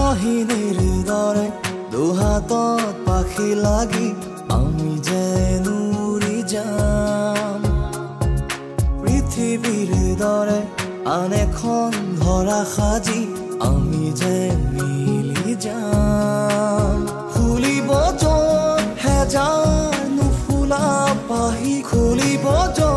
কাহিনীৰ দৰে দুহাতত পাখি লাগি আমি যেন উৰি যাম পৃথিৱীৰ দৰে আন এখন ধৰা সাজি আমি যেন মিলি যাম খুলিব য'ত হেজাৰ নুফুলা পাহি খুলিব য'ত